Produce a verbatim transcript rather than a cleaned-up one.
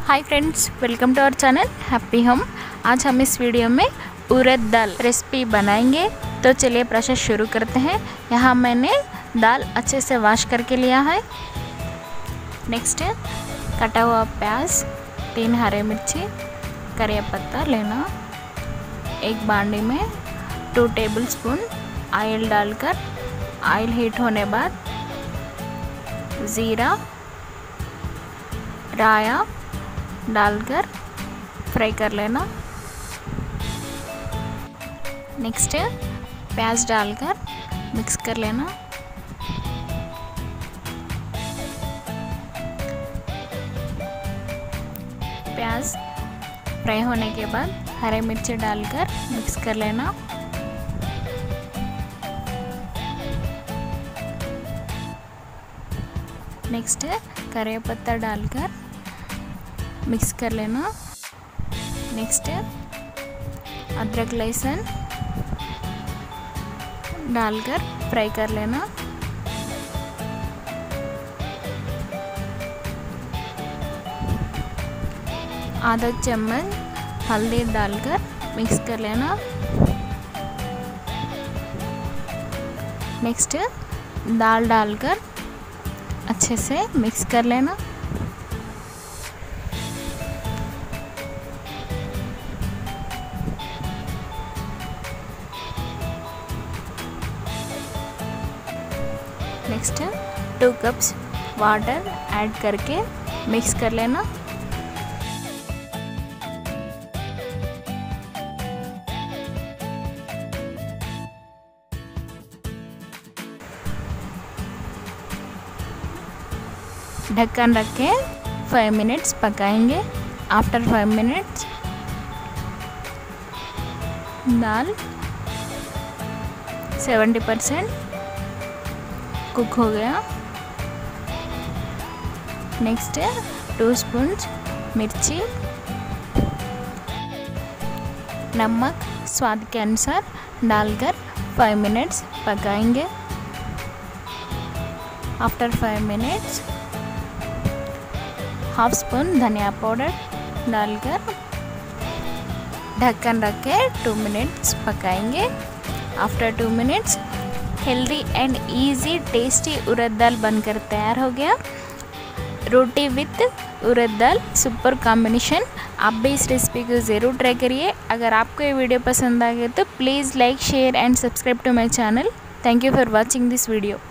Hi friends, welcome to our channel happy home. आज हम इस वीडियो में उड़द दाल रेसिपी बनाएंगे। तो चलिए प्रोसेस शुरू करते हैं। यहाँ मैंने दाल अच्छे से वॉश करके लिया है। नेक्स्ट कटा हुआ प्याज, तीन हरे मिर्ची, करिया पत्ता लेना। एक बांडी में टू टेबल स्पून ऑयल डालकर ऑयल हीट होने बाद ज़ीरा, राया डालकर फ्राई कर लेना। नेक्स्ट प्याज डालकर मिक्स कर लेना। प्याज फ्राई होने के बाद हरे मिर्ची डालकर मिक्स कर लेना। नेक्स्ट करिया पत्ता डालकर मिक्स कर लेना। नेक्स्ट अदरक लहसुन डालकर फ्राई कर लेना। आधा चम्मच हल्दी डालकर मिक्स कर लेना। नेक्स्ट दाल डालकर अच्छे से मिक्स कर लेना। Next two cups water add करके मिक्स कर लेना। ढक्कन रख के फाइव मिनट्स पकाएंगे। आफ्टर फाइव मिनट्स दाल सेवेंटी परसेंट कुक हो गया। नेक्स्ट टू स्पून मिर्ची, नमक स्वाद के अनुसार डालकर फाइव मिनट्स पकाएंगे। After five minutes half spoon धनिया पाउडर डालकर ढक्कन रख के टू मिनट्स पकाएंगे। After two minutes healthy and easy tasty उड़द दाल बनकर तैयार हो गया। रोटी विथ उड़द दाल सुपर कॉम्बिनेशन। आप भी इस रेसिपी को ज़रूर ट्राई करिए। अगर आपको ये वीडियो पसंद आ गया तो please like, share and subscribe to my channel. Thank you for watching this video.